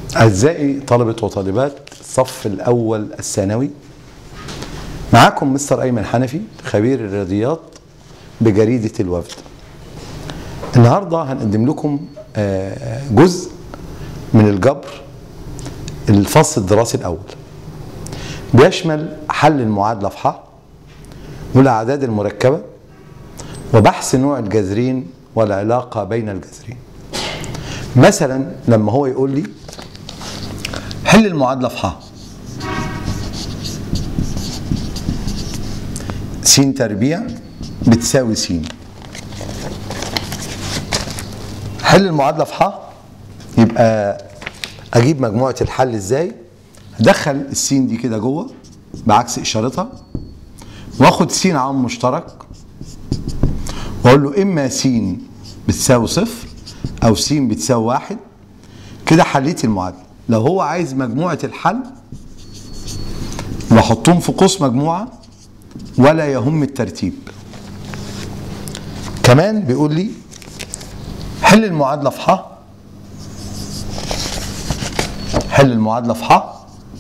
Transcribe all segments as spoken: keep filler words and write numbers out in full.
أعزائي طلبة وطالبات الصف الأول الثانوي، معاكم مستر أيمن حنفي خبير الرياضيات بجريدة الوفد. النهاردة هنقدم لكم جزء من الجبر الفصل الدراسي الأول، بيشمل حل المعادلة في ح والأعداد المركبة وبحث نوع الجذرين والعلاقة بين الجذرين. مثلا لما هو يقول لي حل المعادلة في ح، س تربيع بتساوي س. حل المعادلة في ح يبقى اجيب مجموعة الحل ازاي؟ ادخل السين دي كده جوه بعكس اشارتها، واخد س عام مشترك واقول له اما س بتساوي صفر او س بتساوي واحد. كده حليت المعادلة. لو هو عايز مجموعة الحل بحطهم في قوس مجموعة ولا يهم الترتيب. كمان بيقول لي حل المعادلة في ح، حل المعادلة في ح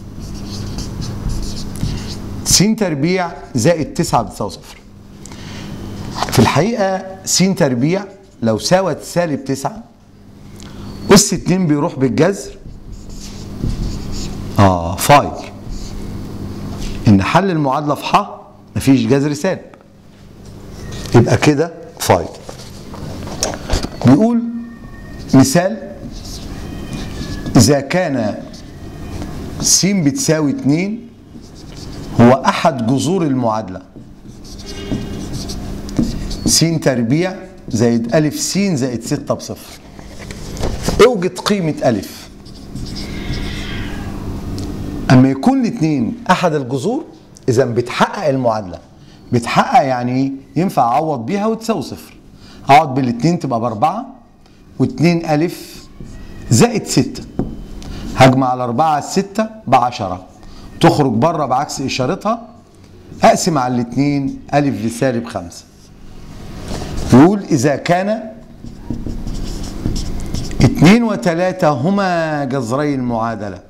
س تربيع زائد تسعة بتساوي صفر. في الحقيقة س تربيع لو ساوت سالب تسعة أس اتنين بيروح بالجذر اه فاي، ان حل المعادلة في ح مفيش جذر سالب، يبقى كده فاي. بيقول مثال إذا كان س بتساوي اتنين هو أحد جذور المعادلة س تربيع زائد ألف س زائد ستة بصفر. اوجد قيمة ألف. أما يكون الاتنين أحد الجذور إذا بتحقق المعادلة. بتحقق يعني ينفع أعوض بيها وتساوي صفر. أقعد بالاتنين تبقى بأربعة واتنين ألف زائد ستة. هجمع الأربعة على الستة بعشرة، تخرج بره بعكس إشارتها. أقسم على الاتنين ألف بسالب خمسة. يقول إذا كان اتنين وتلاتة هما جذري المعادلة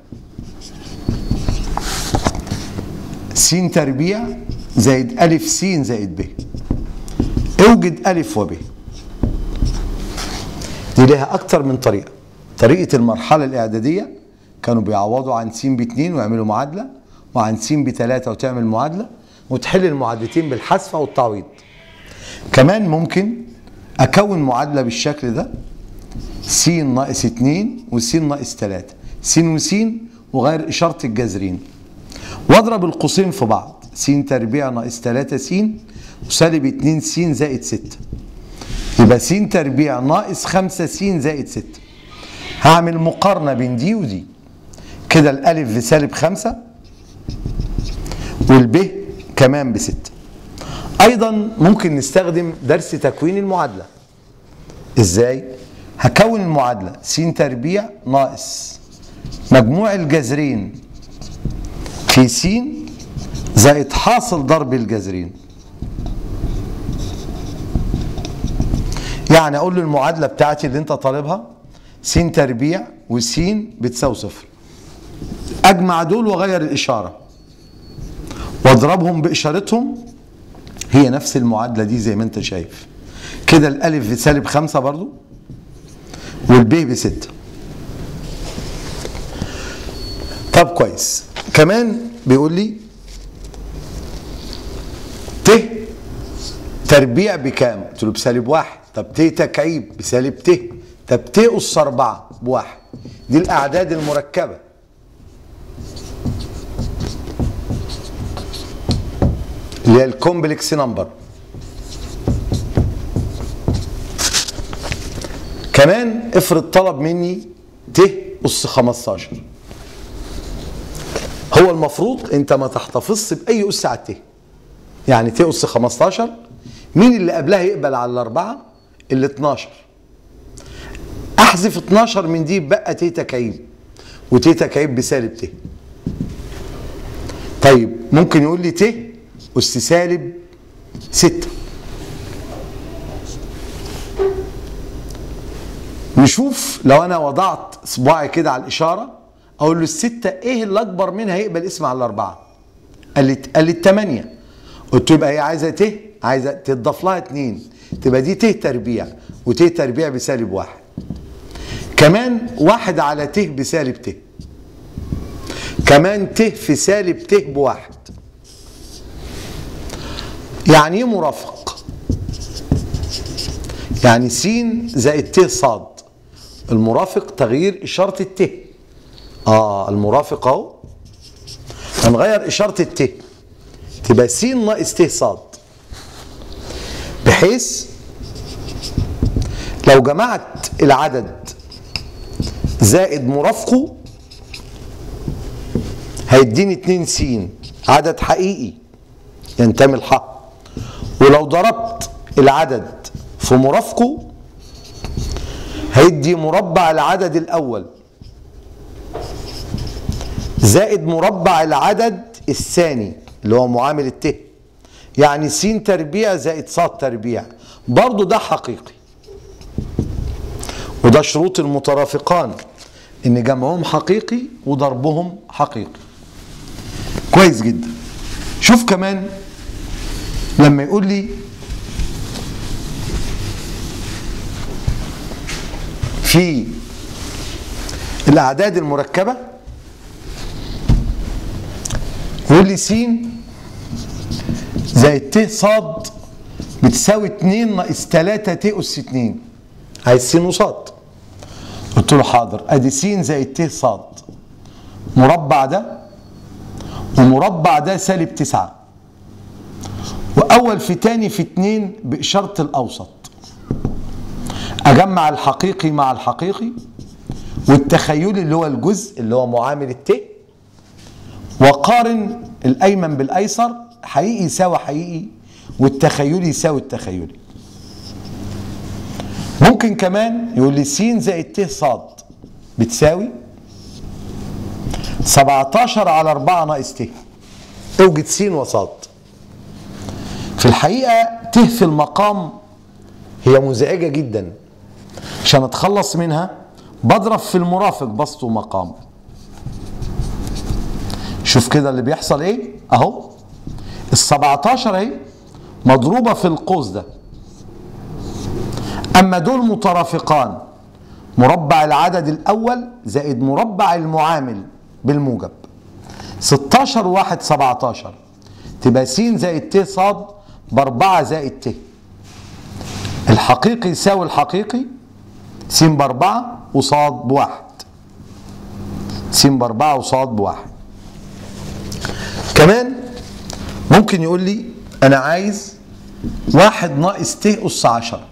س تربيع زائد ألف س زائد ب. اوجد ألف وب. دي لها أكتر من طريقة. طريقة المرحلة الإعدادية كانوا بيعوضوا عن س باتنين ويعملوا معادلة، وعن س بتلاتة وتعمل معادلة، وتحل المعادلتين بالحذف أو التعويض. كمان ممكن أكون معادلة بالشكل ده س ناقص اتنين وس ناقص تلاتة، س وس وغير إشارة الجذرين، واضرب القوسين في بعض س تربيع ناقص تلاتة س وسالب اتنين س زائد ستة. يبقى س تربيع ناقص خمسة س زائد ستة. هعمل مقارنة بين دي ودي. كده الألف بسالب خمسة والب كمان بستة. أيضا ممكن نستخدم درس تكوين المعادلة. إزاي؟ هكون المعادلة س تربيع ناقص مجموع الجذرين في س زائد حاصل ضرب الجذرين. يعني أقول له المعادلة بتاعتي اللي أنت طالبها س تربيع وس بتساوي صفر. أجمع دول وأغير الإشارة وأضربهم بإشارتهم. هي نفس المعادلة دي زي ما أنت شايف. كده الألف بسالب خمسة برضو والب بستة. طب كويس. كمان بيقول لي ت تربيع بكام؟ قلت له بسالب واحد. طب ت تكعيب بسالب ت. طب ت أس أربعة بواحد. دي الأعداد المركبة. اللي هي الكومبلكس نمبر. كمان افرض طلب مني ت أس خمستاشر. هو المفروض انت ما تحتفظش باي اس على الت. يعني ت أس خمستاشر مين اللي قبلها يقبل على الاربعه؟ ال اتناشر. احذف اتناشر من دي بقى ت تكعيب، وت تكعيب بسالب ت. طيب ممكن يقول لي ت أس سالب ستة. نشوف لو انا وضعت صباعي كده على الاشاره اقول له الستة ايه اللي اكبر منها يقبل اسم على الاربعة؟ قال لي قال لي الثمانية. قلت له يبقى هي عايزة ت عايزة تضاف لها اتنين، تبقى دي ت تربيع، وت تربيع بسالب واحد. كمان واحد على ت بسالب ت. كمان ت في سالب ت بواحد. يعني ايه مرافق؟ يعني س زائد ت صاد. المرافق تغيير إشارة الت. اه المرافق اهو هنغير إشارة الت، تبقى س ناقص ت صاد، بحيث لو جمعت العدد زائد مرافقه هيديني اتنين س، عدد حقيقي ينتمي لحق. ولو ضربت العدد في مرافقه هيدي مربع العدد الأول زائد مربع العدد الثاني اللي هو معامل الت، يعني س تربيع زائد ص تربيع. برضو ده حقيقي، وده شروط المترافقان، ان جمعهم حقيقي وضربهم حقيقي. كويس جدا. شوف كمان لما يقول لي في الأعداد المركبة، يقول لي س زائد ت صاد بتساوي اتنين ناقص تلاتة ت أس اتنين. عايز س وصاد. قلت له حاضر، ادي س زائد ت صاد، مربع ده ومربع ده سالب تسعة، وأول في تاني في اتنين بإشارة الأوسط. أجمع الحقيقي مع الحقيقي والتخيلي اللي هو الجزء اللي هو معامل الت، وقارن الأيمن بالأيسر، حقيقي يساوي حقيقي والتخيلي يساوي التخيلي. ممكن كمان يقول لي س زائد ت صاد بتساوي سبعتاشر على أربعة ناقص ت. اوجد س وصاد. في الحقيقة ت في المقام هي مزعجة جدا، عشان اتخلص منها بضرب في المرافق بسط ومقام. شوف كده اللي بيحصل ايه اهو، ال سبعتاشر اهي مضروبة في القوس ده، اما دول مترافقان، مربع العدد الاول زائد مربع المعامل بالموجب. ستاشر واحد سبعتاشر، تبقى س زائد ت صاد باربعة زائد ت. الحقيقي يساوي الحقيقي، س باربعة وصاد بواحد. س باربعة وصاد بواحد. كمان ممكن يقول لي أنا عايز واحد ناقص ت أس عشرة.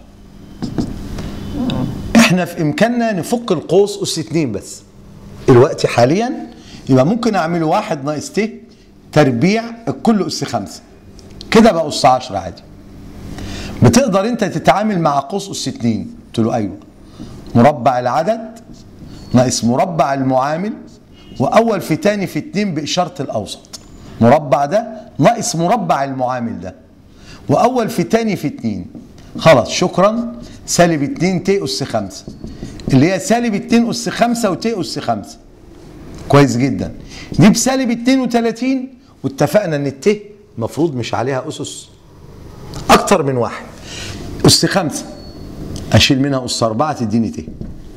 احنا في إمكاننا نفك القوس أس اتنين بس الوقت حاليا، يبقى ممكن أعمله واحد ناقص ت تربيع الكل أس خمسة، كده بقى أس عشرة عادي. بتقدر أنت تتعامل مع قوس أس اتنين. قلت له أيوه، مربع العدد ناقص مربع المعامل، وأول في تاني في اتنين بإشارة الأوسط. مربع ده ناقص مربع المعامل ده، وأول في تاني في اتنين. خلاص شكرا، سالب اتنين ت أس خمسة، اللي هي سالب اتنين أس خمسة وت أس خمسة. كويس جدا. دي بسالب اتنين وتلاتين، واتفقنا ان الت المفروض مش عليها أسس أكتر من واحد. أس خمسة أشيل منها أس أربعة تديني ت.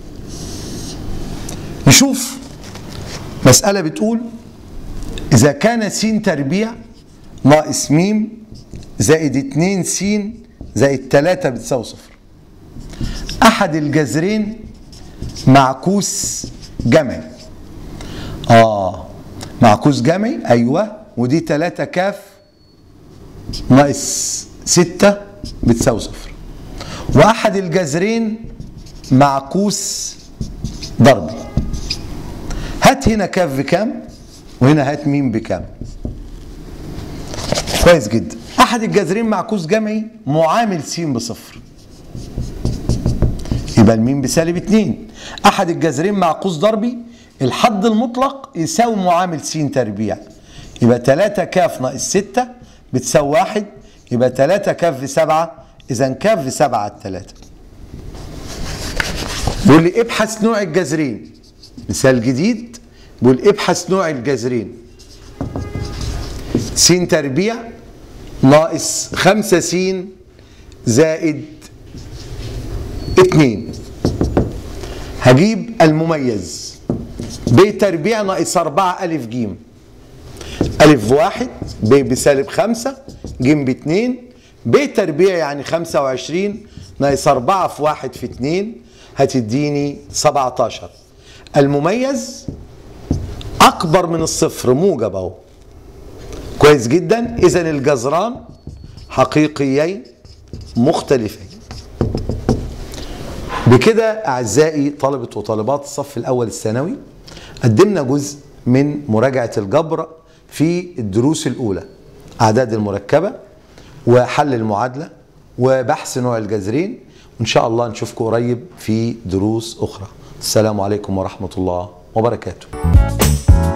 نشوف مسألة بتقول إذا كان س تربيع ناقص م زائد اتنين س زائد تلاتة بتساوي صفر. أحد الجذرين معكوس جمعي. آه معكوس جمعي أيوه، ودي تلاتة كاف ناقص ستة بتساوي صفر. وأحد الجذرين معكوس ضربي. هات هنا كاف بكام وهنا هات ميم بكام. كويس جدا. أحد الجذرين معكوس جمعي معامل س بصفر، يبقى الميم بسالب اتنين. أحد الجذرين معكوس ضربي، الحد المطلق يساوي معامل س تربيع، يبقى تلاتة كاف ناقص ستة بتساوي واحد، يبقى تلاتة كاف في سبعة، إذا كاف في سبعة على التلاتة. يقول لي ابحث نوع الجذرين. مثال جديد، بيقول ابحث نوع الجذرين. س تربيع ناقص خمسة س زائد اتنين. هجيب المميز. ب تربيع ناقص أربعة ألف ج. ألف بواحد، ب بسالب خمسة، ج باتنين. ب تربيع يعني خمسة وعشرين ناقص أربعة في واحد في اتنين هتديني سبعتاشر. المميز أكبر من الصفر، موجب أهو. كويس جدا. إذا الجذران حقيقيين مختلفين. بكده أعزائي طلبة وطالبات الصف الأول الثانوي قدمنا جزء من مراجعة الجبر في الدروس الأولى، أعداد المركبة وحل المعادلة وبحث نوع الجذرين. وإن شاء الله نشوفكم قريب في دروس أخرى. السلام عليكم ورحمة الله وبركاته.